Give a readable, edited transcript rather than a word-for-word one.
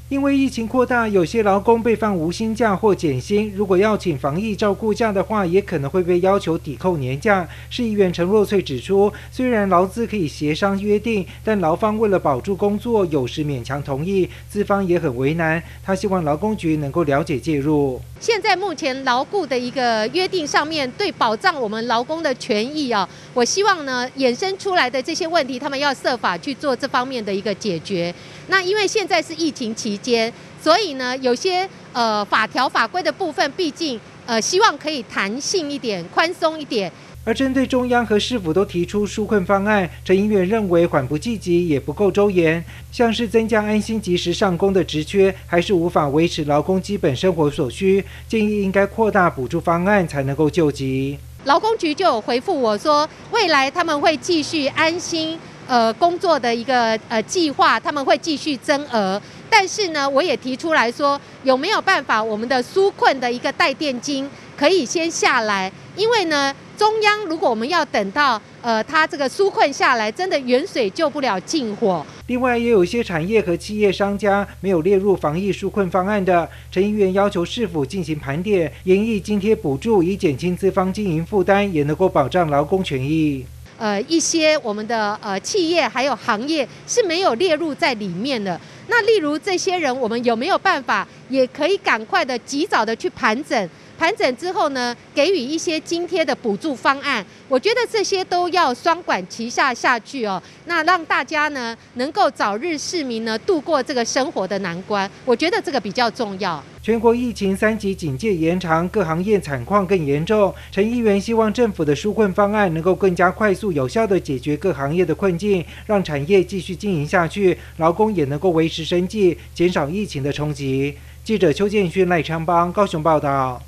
因为疫情扩大，有些劳工被放无薪假或减薪，如果要请防疫照顾假的话，也可能会被要求抵扣年假。市议员陈若翠指出，虽然劳资可以协商约定，但劳方为了保住工作，有时勉强同意，资方也很为难。他希望劳工局能够了解介入。 现在目前劳雇的一个约定上面，对保障我们劳工的权益啊，我希望呢衍生出来的这些问题，他们要设法去做这方面的一个解决。那因为现在是疫情期间，所以呢有些法条法规的部分，毕竟希望可以弹性一点、宽松一点。 而针对中央和市府都提出纾困方案，陈议员认为缓不济急也不够周延，像是增加安心及时上工的职缺，还是无法维持劳工基本生活所需，建议应该扩大补助方案才能够救急。 劳工局就有回复我说，未来他们会继续安心工作的一个计划，他们会继续增额。但是呢，我也提出来说，有没有办法我们的纾困的一个代垫金可以先下来？因为呢，中央如果我们要等到它这个纾困下来，真的远水救不了近火。 另外，也有一些产业和企业商家没有列入防疫纾困方案的，陈议员要求市府进行盘点，研议津贴补助，以减轻资方经营负担，也能够保障劳工权益。 一些我们的企业还有行业是没有列入在里面的。那例如这些人，我们有没有办法也可以赶快的、及早的去盘整？盘整之后呢，给予一些津贴的补助方案，我觉得这些都要双管齐下下去哦。那让大家呢能够早日市民呢度过这个生活的难关，我觉得这个比较重要。 全国疫情3级警戒延长，各行业惨况更严重。陈议员希望政府的纾困方案能够更加快速有效地解决各行业的困境，让产业继续经营下去，劳工也能够维持生计，减少疫情的冲击。记者邱建勋、赖昌邦高雄报道。